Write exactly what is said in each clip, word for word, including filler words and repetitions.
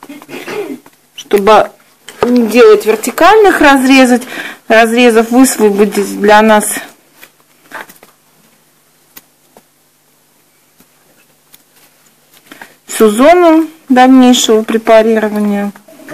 чтобы не делать вертикальных разрезов, разрезов высвободить для нас всю зону дальнейшего препарирования.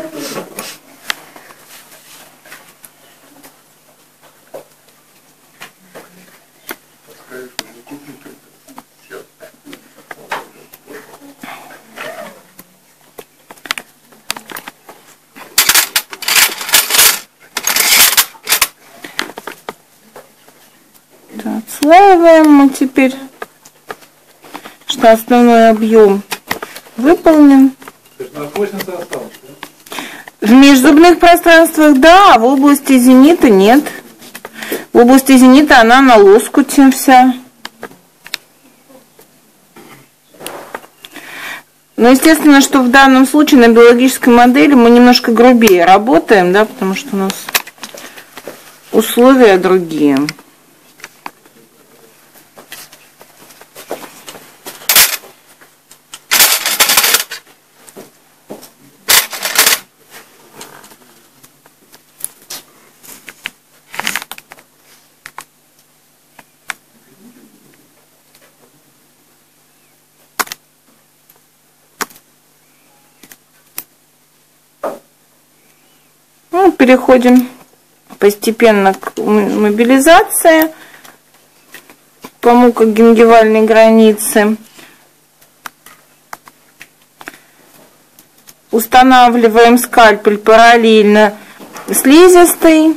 Отслаиваем мы теперь, что основной объем выполнен. В межзубных пространствах да, а в области зенита нет. В области зенита она на лоскуте вся. Но естественно, что в данном случае на биологической модели мы немножко грубее работаем, да, потому что у нас условия другие. Переходим постепенно к мобилизации по мукогингивальной границе. Устанавливаем скальпель параллельно слизистой.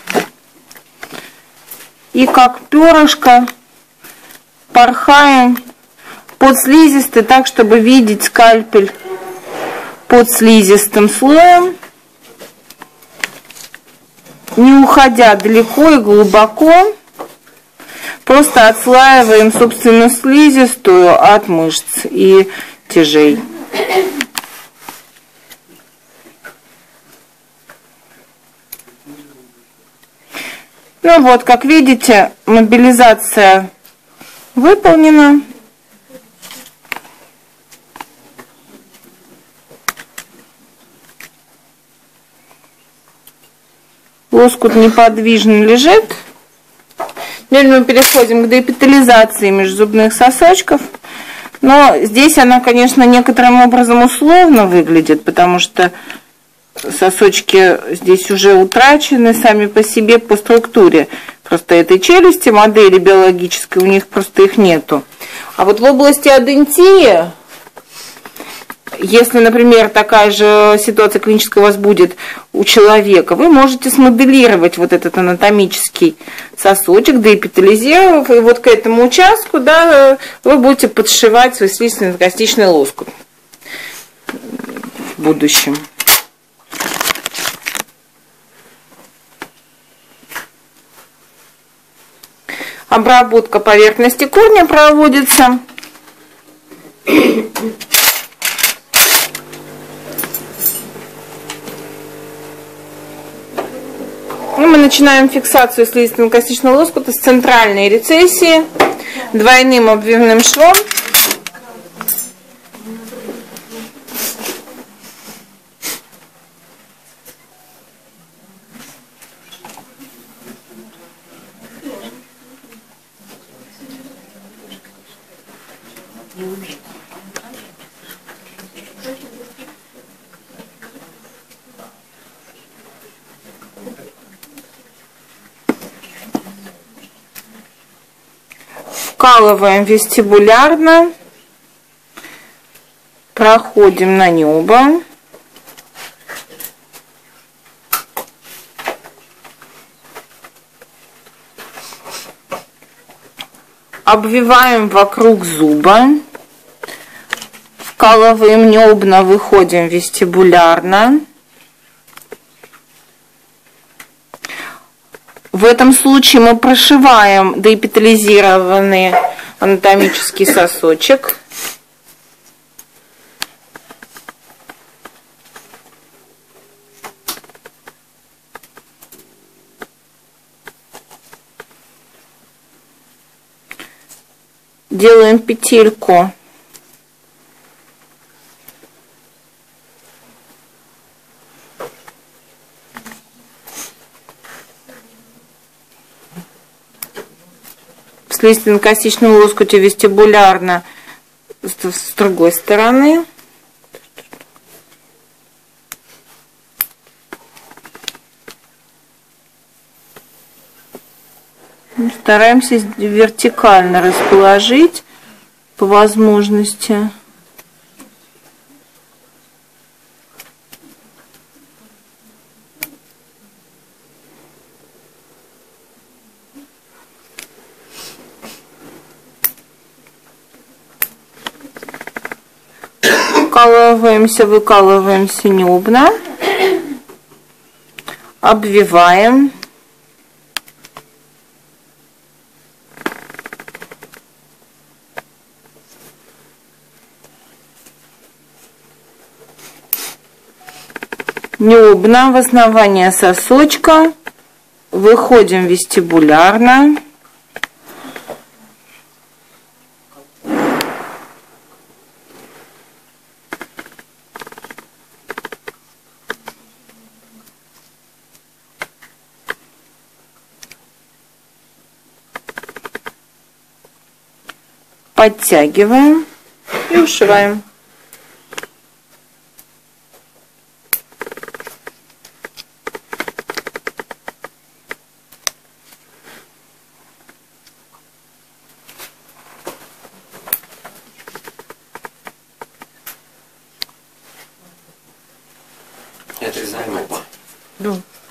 И как перышко порхаем под слизистой, так, чтобы видеть скальпель под слизистым слоем. Не уходя далеко и глубоко, просто отслаиваем, собственно, слизистую от мышц и тяжей. Ну вот, как видите, мобилизация выполнена. Лоскут неподвижно лежит. Теперь мы переходим к деэпителизации межзубных сосочков. Но здесь она, конечно, некоторым образом условно выглядит, потому что сосочки здесь уже утрачены сами по себе по структуре. Просто этой челюсти, модели биологической, у них просто их нету. А вот в области адентии, если, например, такая же ситуация клиническая у вас будет у человека, вы можете смоделировать вот этот анатомический сосочек, деэпителизировав, и вот к этому участку, да, вы будете подшивать свой слизистно-костичный лоскут в будущем. Обработка поверхности корня проводится. И мы начинаем фиксацию слизистно-костичного лоскута с центральной рецессии двойным обвивным швом. Вкалываем вестибулярно, проходим на небо. Обвиваем вокруг зуба, вкалываем небно, выходим вестибулярно. В этом случае мы прошиваем деэпителизированный анатомический сосочек. Делаем петельку слизистно-костичном лоскуте вестибулярно с другой стороны. Стараемся вертикально расположить по возможности. Вкалываемся, выкалываемся небно, обвиваем. Небно в основание сосочка, выходим вестибулярно. Подтягиваем и ушиваем. Отрезаем оба. Да.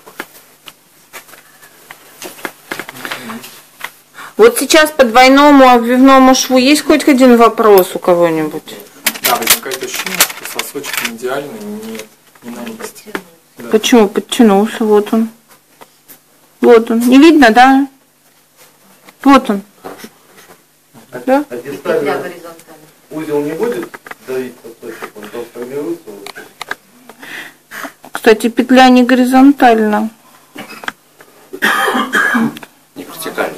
Вот сейчас по двойному обвивному шву есть хоть один вопрос у кого-нибудь? Да, возникает ощущение, что сосочек идеально нет, не на месте. Да. Почему? Подтянулся, вот он. Вот он. Не видно, да? Вот он. Хорошо, Да? А дистально узел не будет давить сосочек, он там формируется? Кстати, петля не горизонтальна. не вертикально.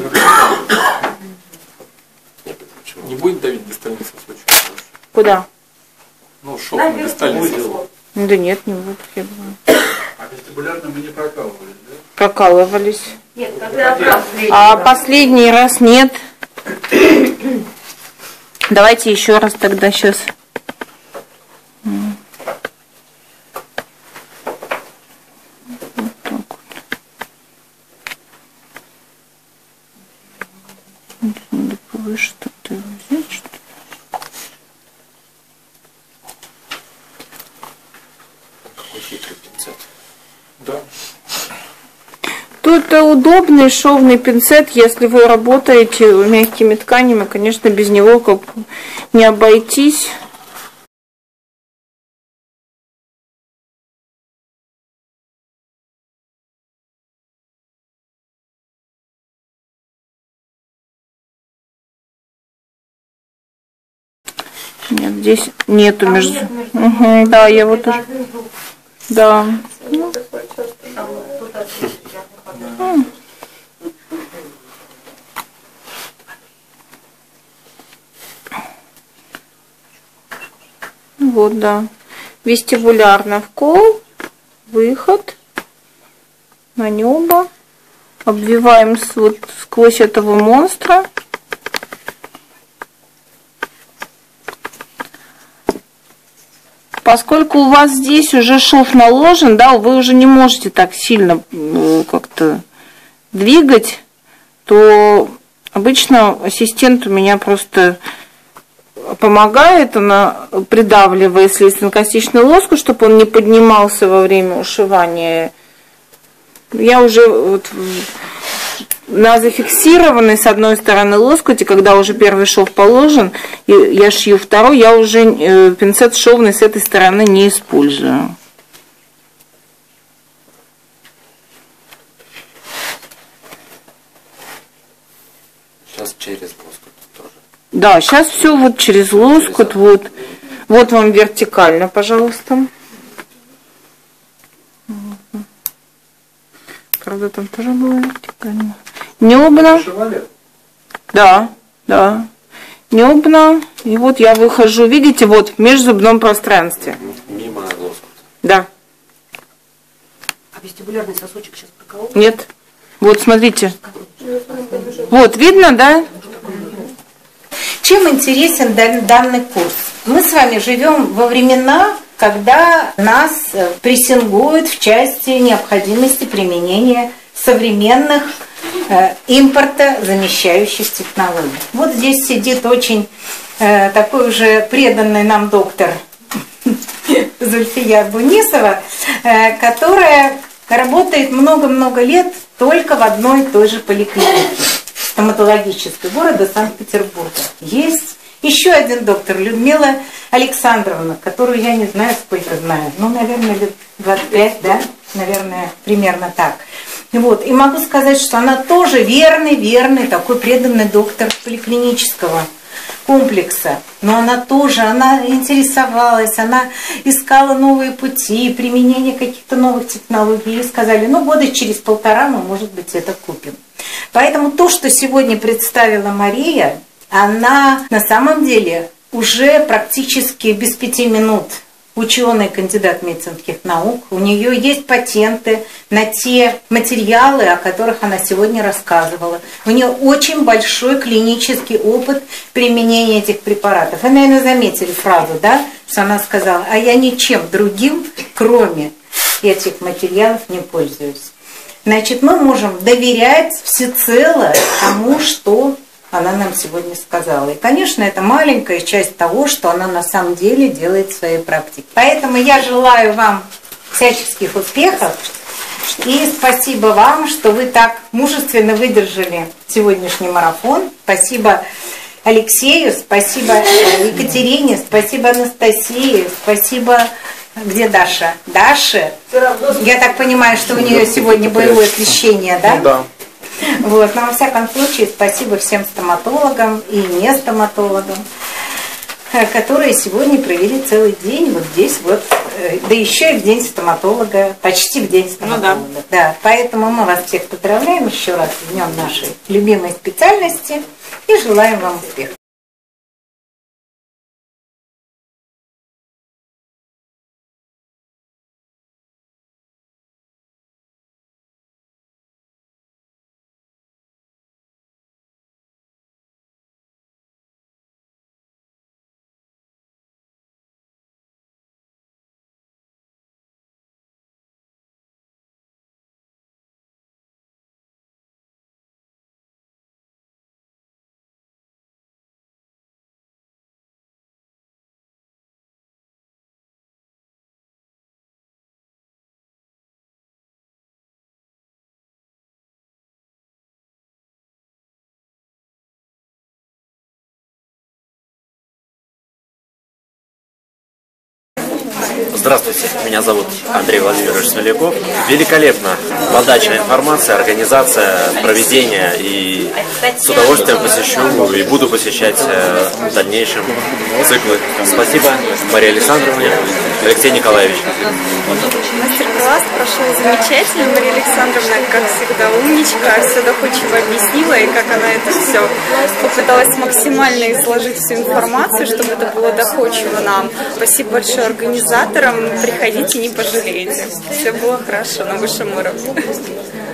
Нет, почему? Не будет давить дистальный сосочек? Куда? Ну, шов на дистальный сосочек. Да нет, не будет, я думаю. А вестибулярно мы не прокалывали, да? Прокалывались. Нет, когда последний А раз. последний раз нет. Давайте еще раз тогда сейчас. Вот так вот. Надо повыше что-то взять, что ли. Какой хитрый пинцет. Да. Тут удобный шовный пинцет, если вы работаете мягкими тканями, конечно, без него как не обойтись. Нет, здесь нету между... Нет, между Угу, да, я вот уже... один зуб. Да. Там вот тут отлично не хватает. Вот, да. Вестибулярно вкол, выход на небо. Обвиваем с, вот, сквозь этого монстра. Поскольку у вас здесь уже шов наложен, да, вы уже не можете так сильно э, как-то двигать, то обычно ассистент у меня просто помогает, она придавливает слизистно-костичный лоскут, чтобы он не поднимался во время ушивания. Я уже вот на зафиксированной с одной стороны лоскуте, когда уже первый шов положен, и я шью второй, я уже пинцет шовный с этой стороны не использую. Сейчас через лоскут тоже. Да, сейчас все вот через лоскут, вот, вот вам вертикально, пожалуйста. Правда, там тоже было вертикально. Небно. Да, да. Небно. И вот я выхожу, видите, вот в межзубном пространстве. Мимо лоскута. Да. А вестибулярный сосочек сейчас проколол? Нет. Вот, смотрите. Вот, видно, да? Чем интересен данный курс? Мы с вами живем во времена, когда нас прессингуют в части необходимости применения современных э, импортозамещающих технологий. Вот здесь сидит очень э, такой уже преданный нам доктор Зульфия Бунисова, э, которая работает много-много лет только в одной и той же поликлинике стоматологической города Санкт-Петербурга. Есть еще один доктор, Людмила Александровна, которую я не знаю, сколько знаю, ну, наверное, лет двадцать пять, да, наверное, примерно так. Вот. И могу сказать, что она тоже верный, верный, такой преданный доктор поликлинического комплекса. Но она тоже, она интересовалась, она искала новые пути, применение каких-то новых технологий. И сказали, ну, года через полтора мы, может быть, это купим. Поэтому то, что сегодня представила Мария, она на самом деле уже практически без пяти минут ученый, кандидат медицинских наук. У нее есть патенты на те материалы, о которых она сегодня рассказывала. У нее очень большой клинический опыт применения этих препаратов. Вы, наверное, заметили фразу, да, что она сказала, а я ничем другим, кроме этих материалов, не пользуюсь. Значит, мы можем доверять всецело тому, что она нам сегодня сказала. И, конечно, это маленькая часть того, что она на самом деле делает в своей практике. Поэтому я желаю вам всяческих успехов. И спасибо вам, что вы так мужественно выдержали сегодняшний марафон. Спасибо Алексею, спасибо Екатерине, спасибо Анастасии, спасибо... Где Даша? Даша? Я так понимаю, что у нее сегодня боевое освещение, да? Ну, да. Вот, но во всяком случае, спасибо всем стоматологам и не стоматологам, которые сегодня провели целый день вот здесь вот, да еще и в день стоматолога, почти в день стоматолога. Ну, да. Да, поэтому мы вас всех поздравляем еще раз с днем нашей любимой специальности и желаем вам успехов. Здравствуйте, меня зовут Андрей Владимирович Смоляков. Великолепно подача информации, организация, проведение, и с удовольствием посещу и буду посещать в дальнейшем циклы. Спасибо Марии Александровне, Алексей Николаевич. Мастер-класс прошел замечательно. Мария Александровна, как всегда, умничка, все доходчиво объяснила, и как она это все попыталась максимально изложить всю информацию, чтобы это было доходчиво нам. Спасибо большое организаторам. Приходите, не пожалеете. Все было хорошо на высшем уровне.